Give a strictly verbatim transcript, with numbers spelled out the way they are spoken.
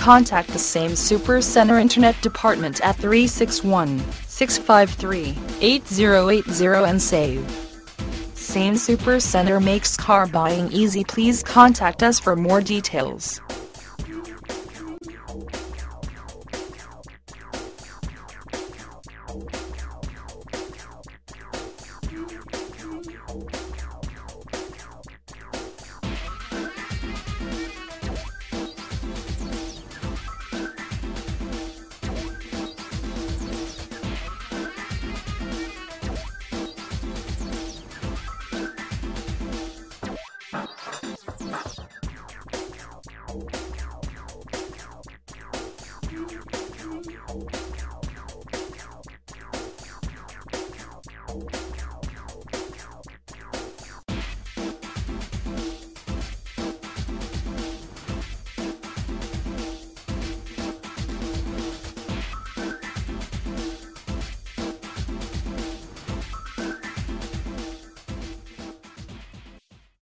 contact the same Supercenter Internet Department at three six one, six five three, eight zero eight zero and save. Same Supercenter makes car buying easy. Please contact us for more details.